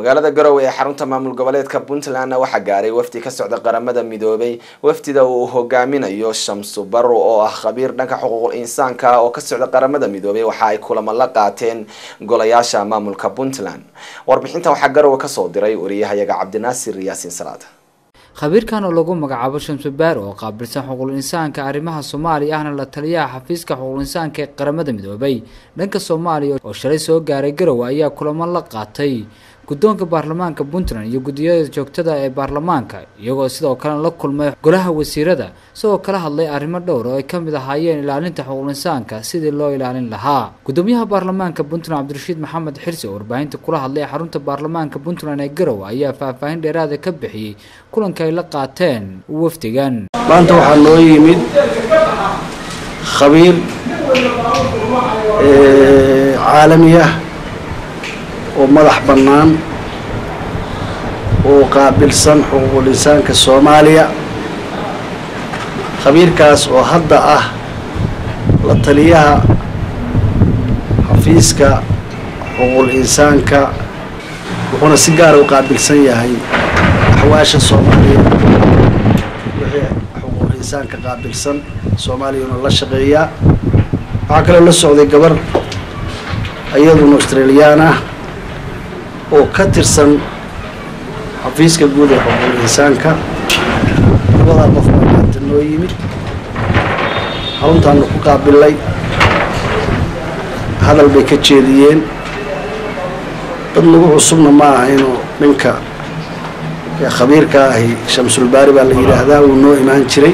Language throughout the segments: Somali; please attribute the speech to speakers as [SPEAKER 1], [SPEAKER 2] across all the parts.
[SPEAKER 1] magaalada Garowe ee xarunta maamul goboleedka Puntland waxa gaaray wafdi ka socda qaramada midoobay wafdida uu hogaaminayo Shamsu Barro oo ah khabiir dhanka xuquuqul insaanka oo ka socda qaramada midoobay waxa ay kulamo la qaateen golayaasha maamulka Puntland warbixinta waxa Garowe ka soo diray wariyahayaga Cabdinaasir Yaasin Salaad
[SPEAKER 2] khabiirkan oo lagu magacaabo Shamsu Barro oo qaabilsan xuquuqul insaanka arrimaha Soomaaliya ahna la taliyaha xafiiska xuquuqul insaanka ee qaramada midoobay dhanka Soomaaliya oo shalay soo gaaray Garowe ayaa kulamo la qaatay guddoonka baarlamaanka Puntland iyo gudiyada joogtada ee baarlamaanka iyagoo sidoo kale la kulmay golaha wasiirada sidoo kale hadlay arrimo dhowr oo ay ka mid ahaayeen ilaalinta xuquuqul insaanka sidii loo ilaalin lahaa gudoomiyaha baarlamaanka Puntland Cabdirashiid Maxamed Xirsi oo warbaahinta kula hadlay xarunta baarlamaanka Puntland ee Garowe ayaa faahfaahin dheeraad ah ka bixiyay kulanka ay la qaateen wafdigan
[SPEAKER 3] maanta waxaa noo yimid khabiir caalami ah oo madax bannaan oo qaabilsan xuquuqul insaanka Soomaaliya khabiirkaas oo hadda ah la taliyaha xafiiska xuquuqul insaanka wuxuuna si gaar ah u qaabilsan yahay axwaasha Soomaaliya wixii xuquuqul insaanka qaabilsan Soomaaliyana la shaqeeya waxa kale la socday gabar ayaduna Australian ah oo ka tirsan xafiiska guud ee xuquuqul insaanka labada qof maanta noo yimid xaruntaan ku qaabilay hadal bay ka jeediyeen dad lagu cusubna ma aha inuu ninka khabiirka ahi Shamsul Barro baa la yiraahdaa uu noo imaan jiray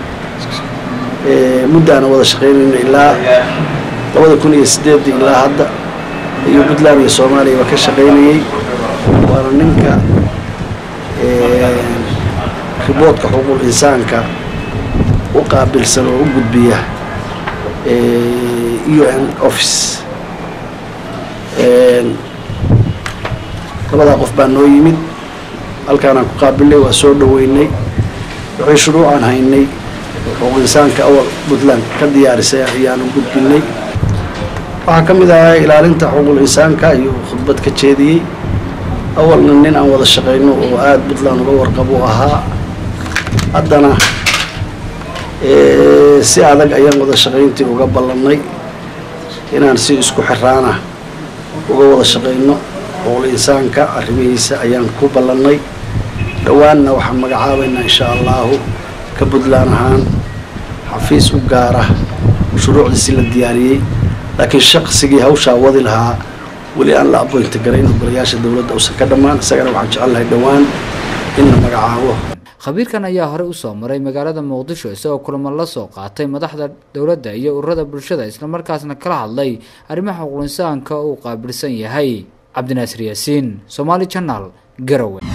[SPEAKER 3] muddana wada shaqeynayna ilaa 2008 ilaa hadda iyo Puntland iyo Soomaaliya ka shaqeynayay waana ninka riboodka xuquuqul insaanka u qaabilsan oo u gudbiya UN office labada qof baa noo yimid halkaan aan ku qaabilay waa soo dhaweynay wixii shuruucaan haynay xuquuqul insaanka awal Puntland ka diyaarisay ayaan u gudbinay waxaa ka mid ah ilaalinta xuquuqul insaanka iyo khudbad ka jeediyay awalna nin aan wada shaqeyno oo aad Puntland uga warqabo ahaa haddana si adag ayaan wada shaqeyntii uga ballanay inaan si isku xiraana uga wada shaqeyno xuquuqul insaanka arrimihiisa ayaan ku ballanay dhawaanna waxaan magacaabaynaa insha Allah ka Puntland ahaan xafiis u gaar ah shuruucdiisi la diyaariyay laakiin shaqsigii hawsha wadi lahaa wali aan la appoint gareyn golayaasha dawladda oo ka dhamaan isagana waxaan jecelahay dhawaan in la magacaabo
[SPEAKER 2] khabiirkan ayaa hore u soo maray magaalada Muqdisho isagoo kulamo la soo qaatay madaxda dawladda iyo ururada bulshada isla markaasna kala hadlay arrimaha xuquuqul insaanka oo qaabilsan yahay Cabdinaasir Yaasin Somali Channel Garowe.